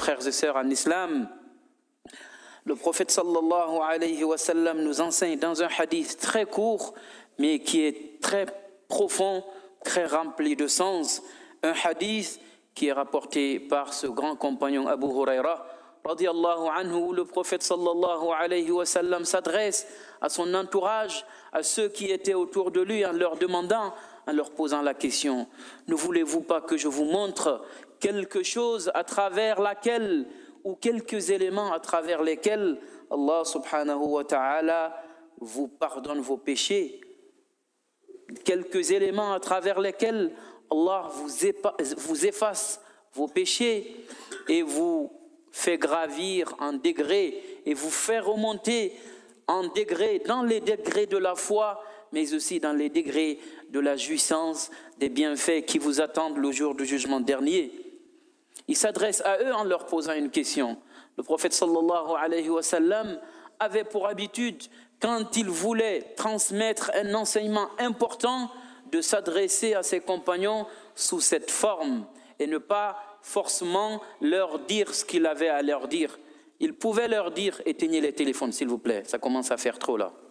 frères et sœurs en islam, le prophète sallallahu alayhi wa sallam nous enseigne dans un hadith très court, mais qui est très profond, très rempli de sens. Un hadith qui est rapporté par ce grand compagnon Abu Huraira, radiyallahu anhu, où le prophète sallallahu alayhi wa sallam s'adresse à son entourage, à ceux qui étaient autour de lui, en leur demandant, en leur posant la question: ne voulez-vous pas que je vous montre quelque chose à travers laquelle, ou quelques éléments à travers lesquels Allah subhanahu wa ta'ala vous pardonne vos péchés, quelques éléments à travers lesquels Allah vous efface vos péchés et vous fait gravir en degrés et vous fait remonter en degrés, dans les degrés de la foi, mais aussi dans les degrés de la jouissance des bienfaits qui vous attendent le jour du jugement dernier. Il s'adresse à eux en leur posant une question. Le prophète sallallahu alayhi wa sallam avait pour habitude, quand il voulait transmettre un enseignement important, de s'adresser à ses compagnons sous cette forme et ne pas forcément leur dire ce qu'il avait à leur dire. Il pouvait leur dire: éteignez les téléphones s'il vous plaît, ça commence à faire trop là.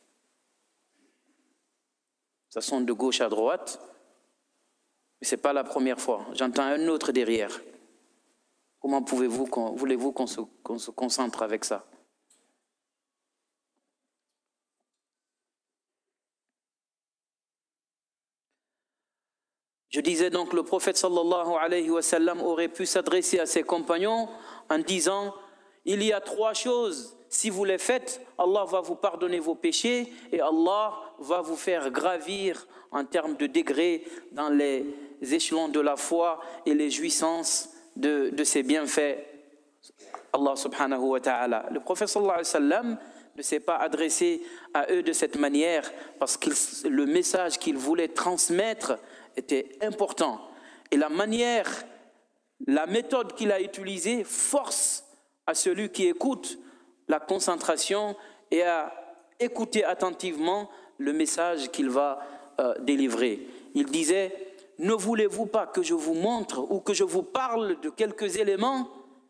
Ça sonne de gauche à droite, mais ce n'est pas la première fois. J'entends un autre derrière. Comment voulez-vous qu'on se concentre avec ça? Je disais donc, le prophète sallallahu alayhi wa sallam aurait pu s'adresser à ses compagnons en disant: il y a 3 choses, si vous les faites, Allah va vous pardonner vos péchés et Allah va vous faire gravir en termes de degrés dans les échelons de la foi et les jouissances de ses bienfaits, Allah subhanahu wa ta'ala. Le prophète sallallahu alayhi wa sallam ne s'est pas adressé à eux de cette manière parce que le message qu'il voulait transmettre était important. Et la méthode qu'il a utilisée force à celui qui écoute la concentration et à écouter attentivement le message qu'il va délivrer. Il disait: ne voulez-vous pas que je vous montre ou que je vous parle de quelques éléments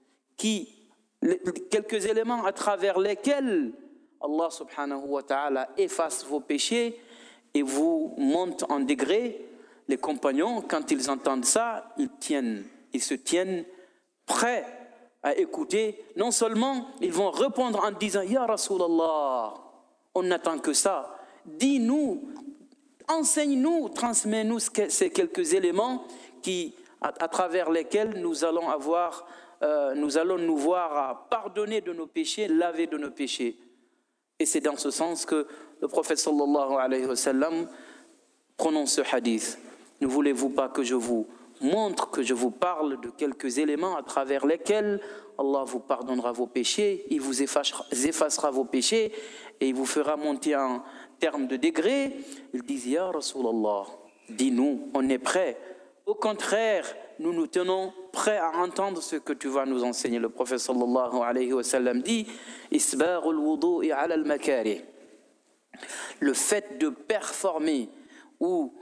à travers lesquels Allah subhanahu wa ta'ala efface vos péchés et vous monte en degrés? Les compagnons, quand ils entendent ça, ils se tiennent prêts à écouter. Non seulement ils vont répondre en disant: Ya Rasulallah, on n'attend que ça. Dis-nous, enseigne-nous, transmets-nous ces quelques éléments à travers lesquels nous allons nous voir pardonner de nos péchés, laver de nos péchés. Et c'est dans ce sens que le prophète sallallahu alayhi wa sallam prononce ce hadith. Ne voulez-vous pas que je vous montre, que je vous parle de quelques éléments à travers lesquels Allah vous pardonnera vos péchés, il vous effacera vos péchés et il vous fera monter en termes de degrés? Ils disent: Ya Rasulallah, dis-nous, on est prêts. Au contraire, nous nous tenons prêts à entendre ce que tu vas nous enseigner. Le prophète sallallahu alayhi wa sallam dit: Isbagul wudu'i ala al-makari. Le fait de performer ou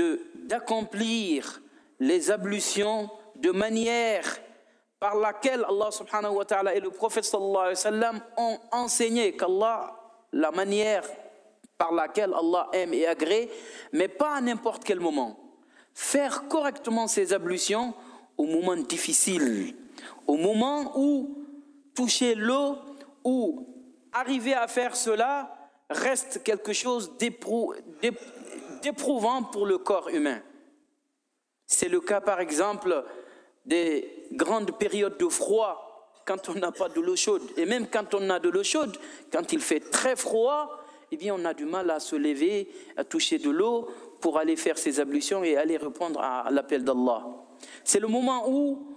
d'accomplir les ablutions de manière par laquelle Allah subhanahu wa ta'ala et le prophète sallallahu alayhi wa sallam ont enseigné la manière par laquelle Allah aime et agrée, mais pas à n'importe quel moment. Faire correctement ces ablutions au moment difficile, au moment où toucher l'eau ou arriver à faire cela reste quelque chose d'éprouvant pour le corps humain. C'est le cas par exemple des grandes périodes de froid quand on n'a pas de l'eau chaude. Et même quand on a de l'eau chaude, quand il fait très froid, eh bien on a du mal à se lever, à toucher de l'eau pour aller faire ses ablutions et aller répondre à l'appel d'Allah. C'est le moment où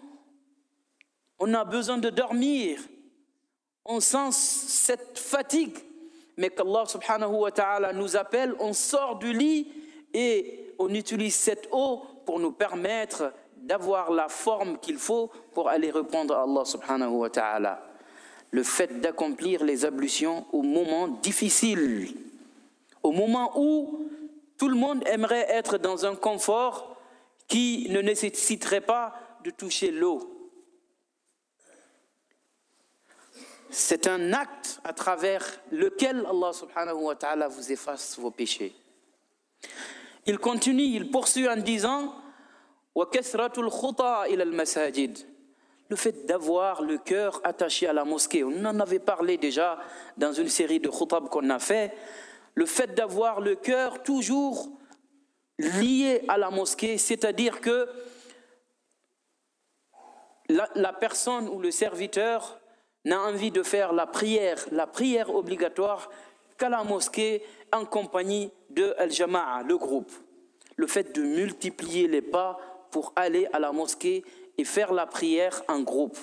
on a besoin de dormir, on sent cette fatigue, mais qu'Allah subhanahu wa ta'ala nous appelle, on sort du lit et on utilise cette eau pour nous permettre d'avoir la forme qu'il faut pour aller répondre à Allah subhanahu wa ta'ala. Le fait d'accomplir les ablutions au moment difficile, au moment où tout le monde aimerait être dans un confort qui ne nécessiterait pas de toucher l'eau. c'est un acte à travers lequel Allah subhanahu wa ta'ala vous efface vos péchés. Il continue, il poursuit en disant وَكَثْرَةُ الْخُطَى إِلَى الْمَسَاجِدِ. Le fait d'avoir le cœur attaché à la mosquée, on en avait parlé déjà dans une série de khutab qu'on a fait. Le fait d'avoir le cœur toujours lié à la mosquée, c'est-à-dire que la personne ou le serviteur n'a envie de faire la prière obligatoire qu'à la mosquée en compagnie de Al-Jama'a, le groupe. Le fait de multiplier les pas pour aller à la mosquée et faire la prière en groupe,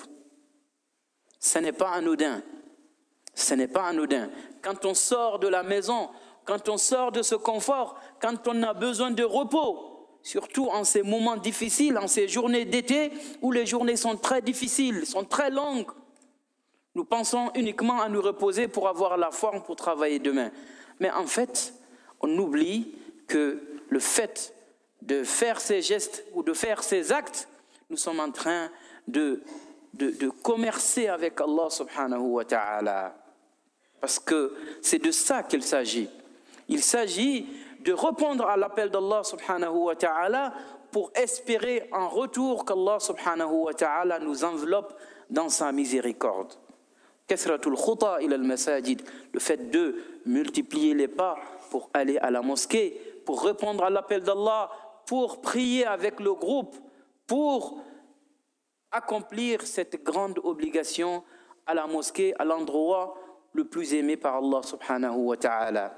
ce n'est pas anodin. Ce n'est pas anodin. Quand on sort de la maison, quand on sort de ce confort, quand on a besoin de repos, surtout en ces moments difficiles, en ces journées d'été où les journées sont très difficiles, sont très longues, nous pensons uniquement à nous reposer pour avoir la forme pour travailler demain. Mais en fait, on oublie que le fait de faire ces gestes ou de faire ces actes, nous sommes en train de commercer avec Allah subhanahu wa ta'ala. Parce que c'est de ça qu'il s'agit. Il s'agit de répondre à l'appel d'Allah subhanahu wa ta'ala pour espérer en retour qu'Allah subhanahu wa ta'ala nous enveloppe dans sa miséricorde. Kathratul khuta ila al-masajid, le fait de multiplier les pas pour aller à la mosquée, pour répondre à l'appel d'Allah, pour prier avec le groupe, pour accomplir cette grande obligation à la mosquée, à l'endroit le plus aimé par Allah subhanahu wa ta'ala.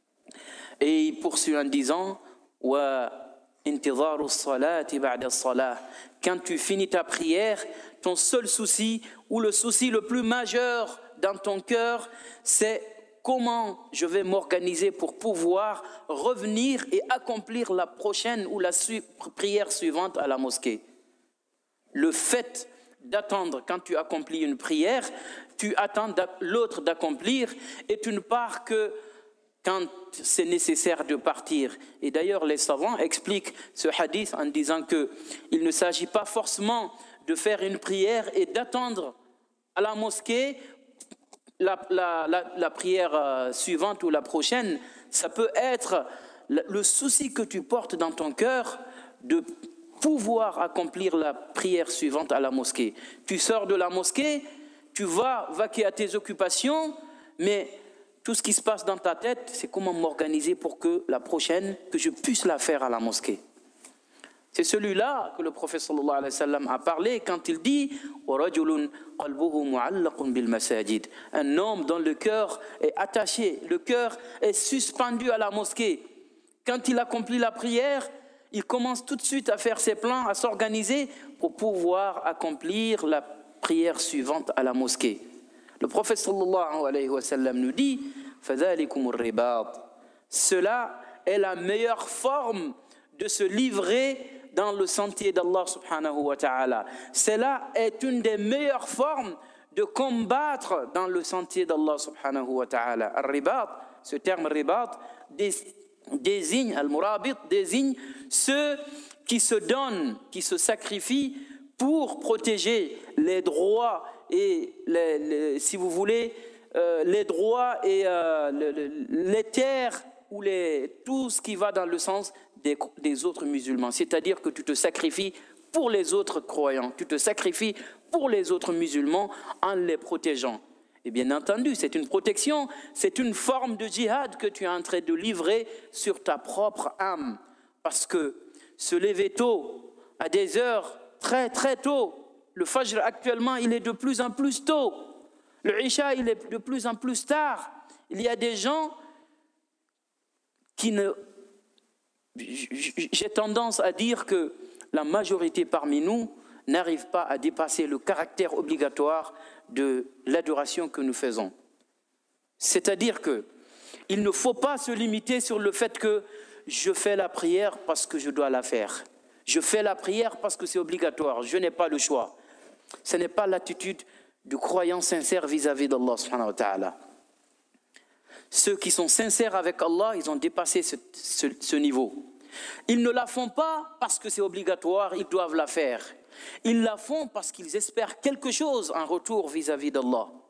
Et il poursuit en disant wa intidharu as-salati ba'da as-salah. Quand tu finis ta prière, ton seul souci ou le souci le plus majeur dans ton cœur, c'est comment je vais m'organiser pour pouvoir revenir et accomplir la prochaine ou la prière suivante à la mosquée. Le fait d'attendre quand tu accomplis une prière, tu attends l'autre d'accomplir et tu ne pars que quand c'est nécessaire de partir. Et d'ailleurs, les savants expliquent ce hadith en disant qu'il ne s'agit pas forcément de faire une prière et d'attendre à la mosquée la prière suivante ou la prochaine. Ça peut être le souci que tu portes dans ton cœur de pouvoir accomplir la prière suivante à la mosquée. Tu sors de la mosquée, tu vas vaquer à tes occupations, mais tout ce qui se passe dans ta tête, c'est comment m'organiser pour que la prochaine, que je puisse la faire à la mosquée. C'est celui-là que le prophète sallallahu alayhi wa sallam a parlé quand il dit un homme dont le cœur est attaché, le cœur est suspendu à la mosquée. Quand il accomplit la prière, il commence tout de suite à faire ses plans, à s'organiser pour pouvoir accomplir la prière suivante à la mosquée. Le prophète sallallahu alayhi wa sallam nous dit فَذَلِكُمُ الرِّبَاطِ. Cela est la meilleure forme de se livrer dans le sentier d'Allah subhanahu wa ta'ala. Cela est une des meilleures formes de combattre dans le sentier d'Allah subhanahu wa ta'ala. Al-ribat, ce terme ribat désigne, al-murabit désigne ceux qui se donnent, qui se sacrifient pour protéger les droits et si vous voulez, les droits et les terres ou tout ce qui va dans le sens des autres musulmans. C'est-à-dire que tu te sacrifies pour les autres croyants, tu te sacrifies pour les autres musulmans en les protégeant. Et bien entendu, c'est une protection, c'est une forme de djihad que tu es en train de livrer sur ta propre âme. Parce que se lever tôt, à des heures très très tôt, le Fajr actuellement, il est de plus en plus tôt. Le Isha, il est de plus en plus tard. Il y a des gens qui ne... J'ai tendance à dire que la majorité parmi nous n'arrive pas à dépasser le caractère obligatoire de l'adoration que nous faisons. C'est-à-dire qu'il ne faut pas se limiter sur le fait que je fais la prière parce que je dois la faire. Je fais la prière parce que c'est obligatoire, je n'ai pas le choix. Ce n'est pas l'attitude du croyant sincère vis-à-vis d'Allah subhanahu wa ta'ala. Ceux qui sont sincères avec Allah, ils ont dépassé ce niveau. Ils ne la font pas parce que c'est obligatoire, ils doivent la faire. Ils la font parce qu'ils espèrent quelque chose en retour vis-à-vis d'Allah.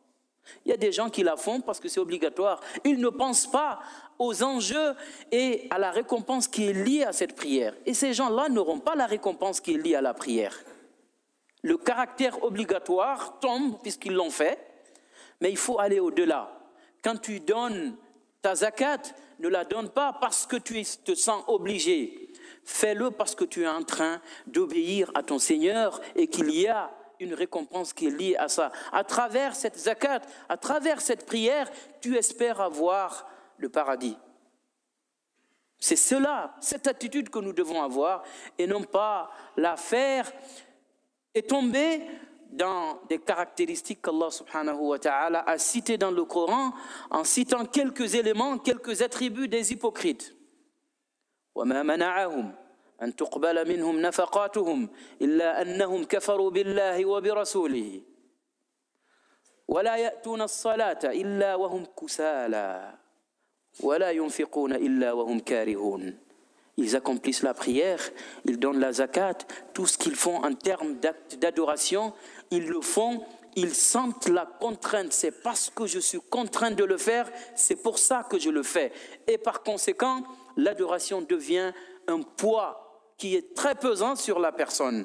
Il y a des gens qui la font parce que c'est obligatoire. Ils ne pensent pas aux enjeux et à la récompense qui est liée à cette prière. Et ces gens-là n'auront pas la récompense qui est liée à la prière. Le caractère obligatoire tombe puisqu'ils l'ont fait, mais il faut aller au-delà. Quand tu donnes ta zakat, ne la donne pas parce que tu te sens obligé. Fais-le parce que tu es en train d'obéir à ton Seigneur et qu'il y a une récompense qui est liée à ça. À travers cette zakat, à travers cette prière, tu espères avoir le paradis. C'est cela, cette attitude que nous devons avoir et non pas la faire et tomber dans des caractéristiques qu'Allah subhanahu wa ta'ala a citées dans le Coran en citant quelques éléments, quelques attributs des hypocrites. وَمَا مَنَعَهُمْ أن تقبل منهم نفقاتهم إلا أنهم كفروا بالله وبرسوله ولا يأتون الصلاة إلا وهم كسالى ولا ينفقون إلا وهم كارهون. Ils accomplissent la prière, ils donnent la zakat, tout ce qu'ils font en termes d'actes d'adoration, ils le font, ils sentent la contrainte. C'est parce que je suis contraint de le faire, c'est pour ça que je le fais. Et par conséquent, l'adoration devient un poids qui est très pesant sur la personne.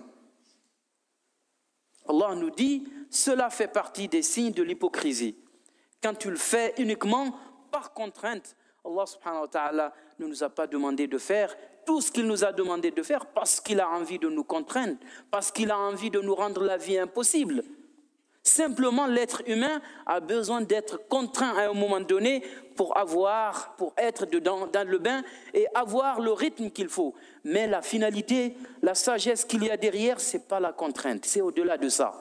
Allah nous dit, cela fait partie des signes de l'hypocrisie. Quand tu le fais uniquement par contrainte, Allah subhanahu wa ta'ala ne nous a pas demandé de faire tout ce qu'il nous a demandé de faire parce qu'il a envie de nous contraindre, parce qu'il a envie de nous rendre la vie impossible. Simplement, l'être humain a besoin d'être contraint à un moment donné pour être dans le bain et avoir le rythme qu'il faut. Mais la finalité, la sagesse qu'il y a derrière, ce n'est pas la contrainte, c'est au-delà de ça.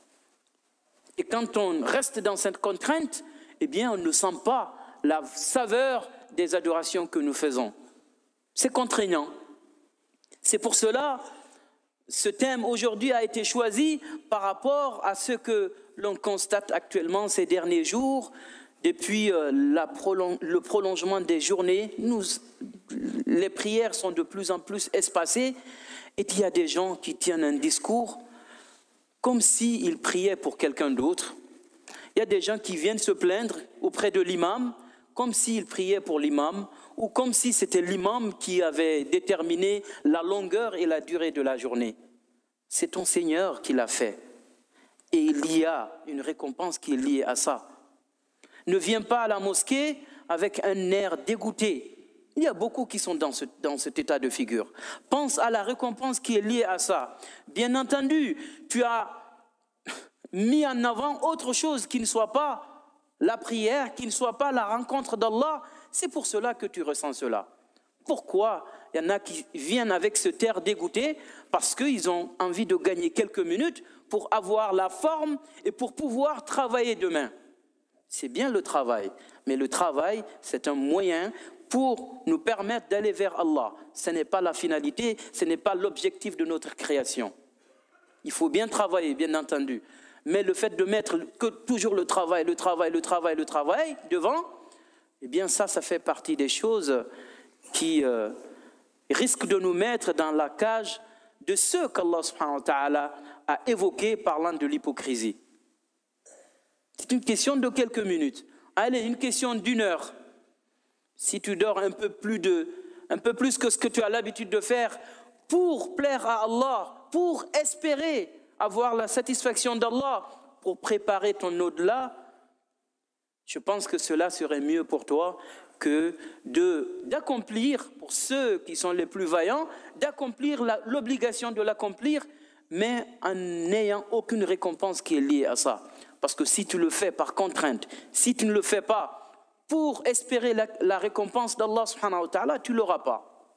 Et quand on reste dans cette contrainte, eh bien, on ne sent pas la saveur des adorations que nous faisons. C'est contraignant. C'est pour cela ce thème aujourd'hui a été choisi par rapport à ce que l'on constate actuellement ces derniers jours, depuis le prolongement des journées. Les prières sont de plus en plus espacées et il y a des gens qui tiennent un discours comme s'ils priaient pour quelqu'un d'autre. Il y a des gens qui viennent se plaindre auprès de l'imam comme s'ils priaient pour l'imam ou comme si c'était l'imam qui avait déterminé la longueur et la durée de la journée. C'est ton Seigneur qui l'a fait. Et il y a une récompense qui est liée à ça. Ne viens pas à la mosquée avec un air dégoûté. Il y a beaucoup qui sont dans cet état de figure. Pense à la récompense qui est liée à ça. Bien entendu, tu as mis en avant autre chose qui ne soit pas la prière, qui ne soit pas la rencontre d'Allah. C'est pour cela que tu ressens cela. Pourquoi il y en a qui viennent avec ce air dégoûté? Parce qu'ils ont envie de gagner quelques minutes pour avoir la forme et pour pouvoir travailler demain. C'est bien le travail, mais le travail, c'est un moyen pour nous permettre d'aller vers Allah. Ce n'est pas la finalité, ce n'est pas l'objectif de notre création. Il faut bien travailler, bien entendu. Mais le fait de mettre que toujours le travail devant, eh bien ça fait partie des choses qui risquent de nous mettre dans la cage de ceux qu'Allah subhanahu wa ta'ala a évoqués parlant de l'hypocrisie. C'est une question de quelques minutes. Allez, une question d'1 heure. Si tu dors un peu plus que ce que tu as l'habitude de faire pour plaire à Allah, pour espérer avoir la satisfaction d'Allah, pour préparer ton au-delà, je pense que cela serait mieux pour toi que d'accomplir, pour ceux qui sont les plus vaillants, d'accomplir l'obligation de l'accomplir, mais en n'ayant aucune récompense qui est liée à ça. Parce que si tu le fais par contrainte, si tu ne le fais pas pour espérer la récompense d'Allah subhanahu wa ta'ala, tu ne l'auras pas.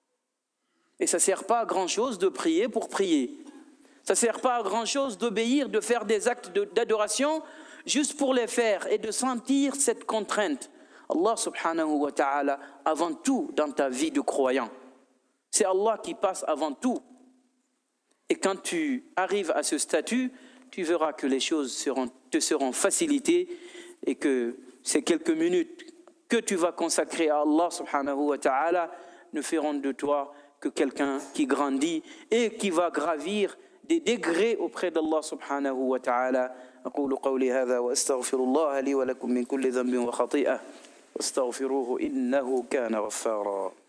Et ça ne sert pas à grand-chose de prier pour prier. Ça ne sert pas à grand-chose d'obéir, de faire des actes d'adoration juste pour les faire et de sentir cette contrainte. Allah subhanahu wa ta'ala avant tout dans ta vie de croyant. C'est Allah qui passe avant tout. Et quand tu arrives à ce statut, tu verras que les choses te seront facilitées et que ces quelques minutes que tu vas consacrer à Allah subhanahu wa ta'ala ne feront de toi que quelqu'un qui grandit et qui va gravir des degrés auprès d'Allah subhanahu wa ta'ala. أقول قولي هذا وأستغفر الله لي ولكم من كل ذنب وخطيئة واستغفروه إنه كان غفارا.